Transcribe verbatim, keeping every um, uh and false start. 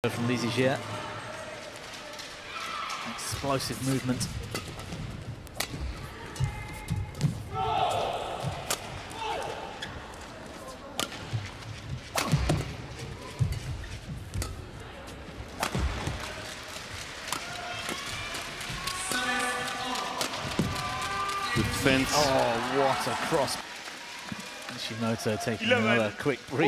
From Zii Jia. Explosive movement. Good defense. Oh, what a cross. Shimoto taking another quick break.